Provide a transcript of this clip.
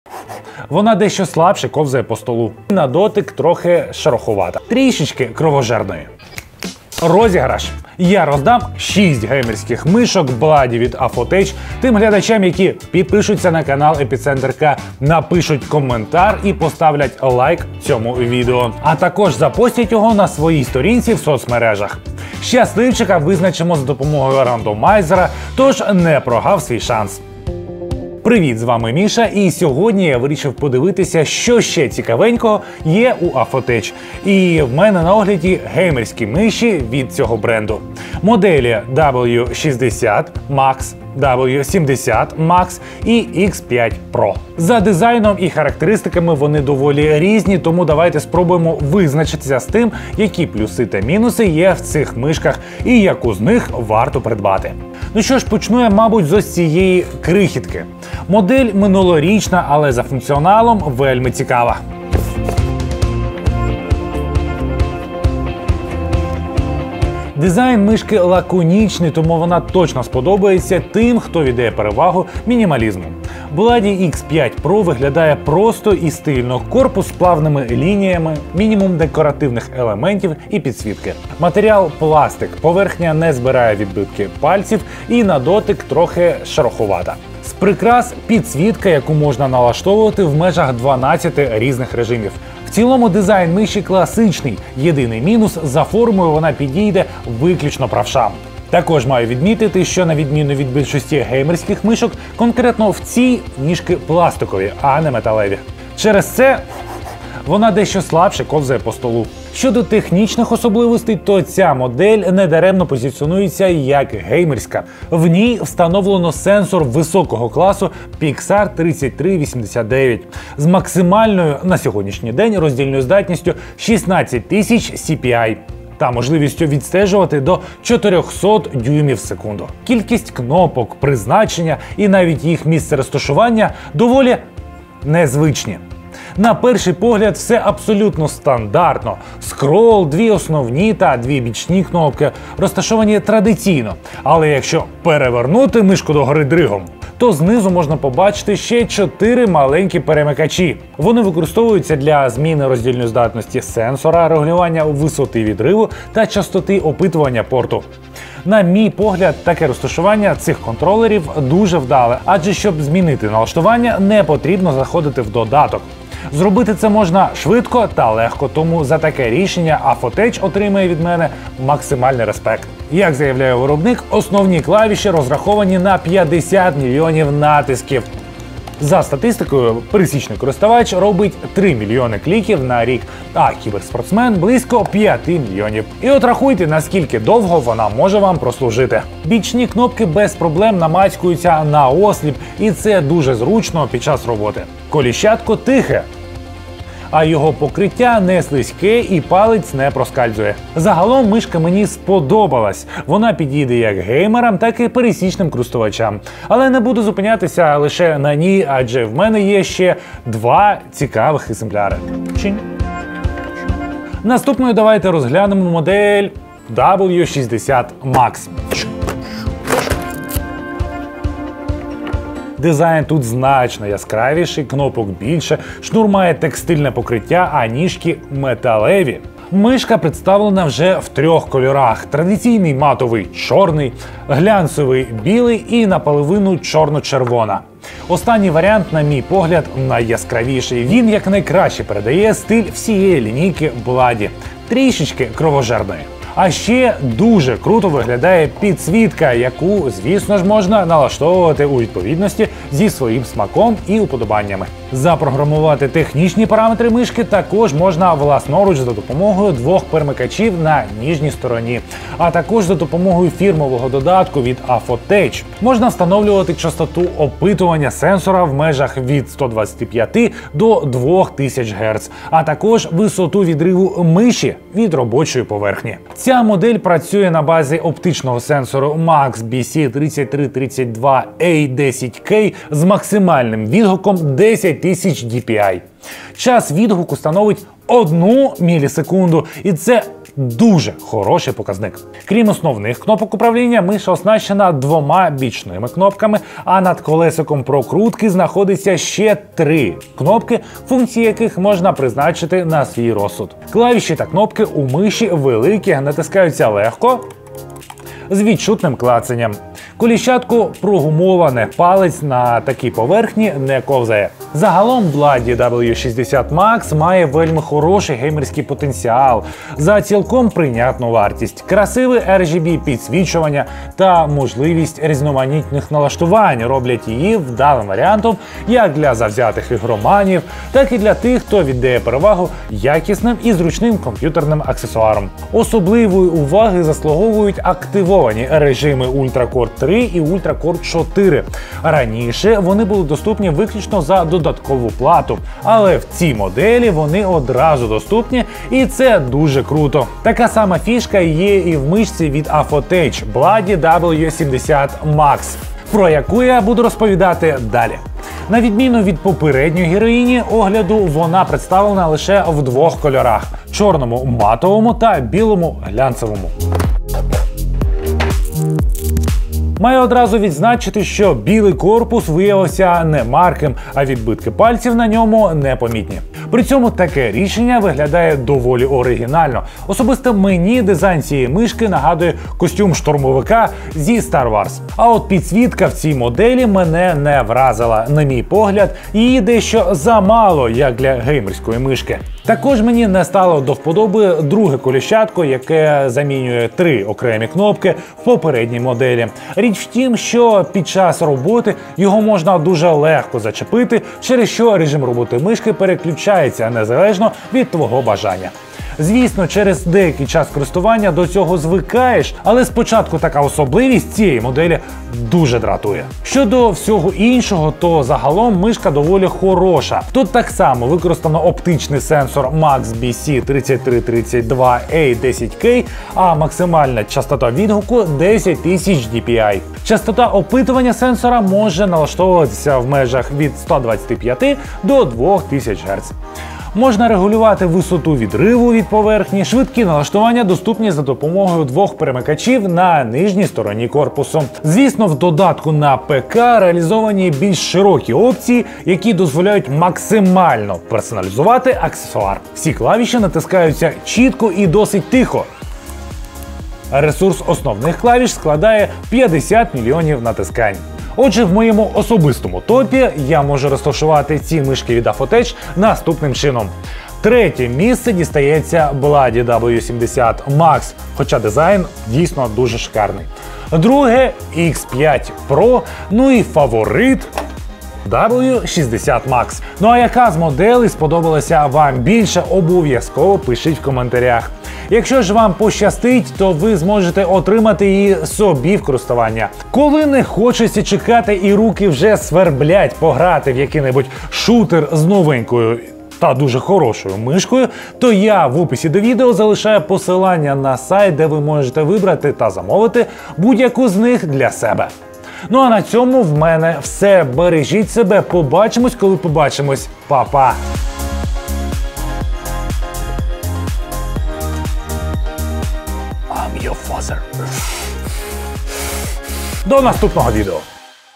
Вона дещо слабше ковзає по столу. На дотик трохи шероховата. Трішечки кровожерної. Розіграш. Я роздам 6 геймерських мишок Бладі від Афотеч тим глядачам, які підпишуться на канал Епіцентр.К, напишуть коментар і поставлять лайк цьому відео. А також запостять його на своїй сторінці в соцмережах. Щасливчика визначимо за допомогою рандомайзера, тож не прогав свій шанс. Привіт, з вами Міша, і сьогодні я вирішив подивитися, що ще цікавенького є у Афотеч. І в мене на огляді геймерські миші від цього бренду. Моделі W60 Max, W70 Max і X5 Pro. За дизайном і характеристиками вони доволі різні, тому давайте спробуємо визначитися з тим, які плюси та мінуси є в цих мишках і яку з них варто придбати. Ну що ж, почну я, мабуть, з ось цієї крихітки. Модель минулорічна, але за функціоналом вельми цікава. Дизайн мишки лаконічний, тому вона точно сподобається тим, хто віддає перевагу мінімалізму. Bladdy X5 Pro виглядає просто і стильно. Корпус з плавними лініями, мінімум декоративних елементів і підсвітки. Матеріал пластик, поверхня не збирає відбитки пальців і на дотик трохи шероховата. З прикрас підсвітка, яку можна налаштовувати в межах 12 різних режимів. В цілому дизайн миші класичний. Єдиний мінус – за формою вона підійде виключно правшам. Також маю відмітити, що на відміну від більшості геймерських мишок, конкретно в цій ніжки пластикові, а не металеві. Через це вона дещо слабше ковзає по столу. Щодо технічних особливостей, то ця модель недаремно позиціонується як геймерська. В ній встановлено сенсор високого класу Pixar 3389 з максимальною на сьогоднішній день роздільною здатністю 16000 CPI та можливістю відстежувати до 400 дюймів в секунду. Кількість кнопок, призначення і навіть їх місце розташування доволі незвичні. На перший погляд все абсолютно стандартно. Скрол, 2 основні та 2 бічні кнопки розташовані традиційно. Але якщо перевернути мишку догори дригом, то знизу можна побачити ще 4 маленькі перемикачі. Вони використовуються для зміни роздільної здатності сенсора, регулювання висоти відриву та частоти опитування порту. На мій погляд, таке розташування цих контролерів дуже вдале, адже щоб змінити налаштування, не потрібно заходити в додаток. Зробити це можна швидко та легко, тому за таке рішення Афотеч отримає від мене максимальний респект. Як заявляє виробник, основні клавіші розраховані на 50 мільйонів натисків. За статистикою, пересічний користувач робить 3 мільйони кліків на рік, а кіберспортсмен – близько 5 мільйонів. І от рахуйте, наскільки довго вона може вам прослужити. Бічні кнопки без проблем намацькуються на осліп, і це дуже зручно під час роботи. Коліщатко тихе, а його покриття не слизьке і палець не проскальзує. Загалом мишка мені сподобалась. Вона підійде як геймерам, так і пересічним користувачам. Але не буду зупинятися лише на ній, адже в мене є ще 2 цікавих екземпляри. Наступною давайте розглянемо модель W60 Max. Дизайн тут значно яскравіший, кнопок більше, шнур має текстильне покриття, а ніжки металеві. Мишка представлена вже в 3 кольорах: традиційний матовий чорний, глянцевий білий і наполовину чорно-червона. Останній варіант, на мій погляд, найяскравіший. Він якнайкраще передає стиль всієї лінійки Bladdy, трішечки кровожерної. А ще дуже круто виглядає підсвітка, яку, звісно ж, можна налаштовувати у відповідності зі своїм смаком і уподобаннями. Запрограмувати технічні параметри мишки також можна власноруч за допомогою 2 перемикачів на ніжній стороні, а також за допомогою фірмового додатку від Афотеч. Можна встановлювати частоту опитування сенсора в межах від 125 до 2000 Гц, а також висоту відриву миші від робочої поверхні. Ця модель працює на базі оптичного сенсору Max BC3332A10K з максимальним відгуком 10000 DPI. Час відгуку становить 1 мілісекунду, і це дуже хороший показник. Крім основних кнопок управління, миша оснащена 2 бічними кнопками, а над колесиком прокрутки знаходиться ще 3 кнопки, функції яких можна призначити на свій розсуд. Клавіші та кнопки у миші великі, натискаються легко, з відчутним клацанням. Коліщатко прогумоване, палець на такій поверхні не ковзає. Загалом Bloody W60 Max має вельми хороший геймерський потенціал за цілком прийнятну вартість, красиве RGB підсвічування та можливість різноманітних налаштувань роблять її вдалим варіантом як для завзятих ігроманів, так і для тих, хто віддає перевагу якісним і зручним комп'ютерним аксесуарам. Особливої уваги заслуговують активовані режими Ultra Core 3 і Ultra Core 4. Раніше вони були доступні виключно за додаткову плату, але в цій моделі вони одразу доступні, і це дуже круто. Така сама фішка є і в мишці від Affotech Bloody W70 Max, про яку я буду розповідати далі. На відміну від попередньої героїні огляду, вона представлена лише в 2 кольорах – чорному матовому та білому глянцевому. Маю одразу відзначити, що білий корпус виявився не марким, а відбитки пальців на ньому непомітні. При цьому таке рішення виглядає доволі оригінально. Особисто мені дизайн цієї мишки нагадує костюм штурмовика зі Star Wars. А от підсвітка в цій моделі мене не вразила. На мій погляд, її дещо замало, як для геймерської мишки. Також мені не стало до вподоби друге коліщатко, яке замінює 3 окремі кнопки в попередній моделі. Річ в тім, що під час роботи його можна дуже легко зачепити, через що режим роботи мишки переключається незалежно від твого бажання. Звісно, через деякий час користування до цього звикаєш, але спочатку така особливість цієї моделі дуже дратує. Щодо всього іншого, то загалом мишка доволі хороша. Тут так само використано оптичний сенсор Max-BC3332A10K, а максимальна частота відгуку 10000 dpi. Частота опитування сенсора може налаштовуватися в межах від 125 до 2000 Гц. Можна регулювати висоту відриву від поверхні, швидкі налаштування доступні за допомогою 2 перемикачів на нижній стороні корпусу. Звісно, в додатку на ПК реалізовані більш широкі опції, які дозволяють максимально персоналізувати аксесуар. Всі клавіші натискаються чітко і досить тихо. Ресурс основних клавіш складає 50 мільйонів натискань. Отже, в моєму особистому топі я можу розташувати ці мишки від Affotech наступним чином. 3-е місце дістається Bloody W70 Max, хоча дизайн дійсно дуже шикарний. 2-е X5 Pro, ну і фаворит W60 Max. Ну а яка з моделей сподобалася вам більше, обов'язково пишіть в коментарях. Якщо ж вам пощастить, то ви зможете отримати її собі в користування. Коли не хочеться чекати і руки вже сверблять пограти в який-небудь шутер з новенькою та дуже хорошою мишкою, то я в описі до відео залишаю посилання на сайт, де ви можете вибрати та замовити будь-яку з них для себе. Ну а на цьому в мене все. Бережіть себе, побачимось, коли побачимось. Па-па! I'm your father. До наступного відео.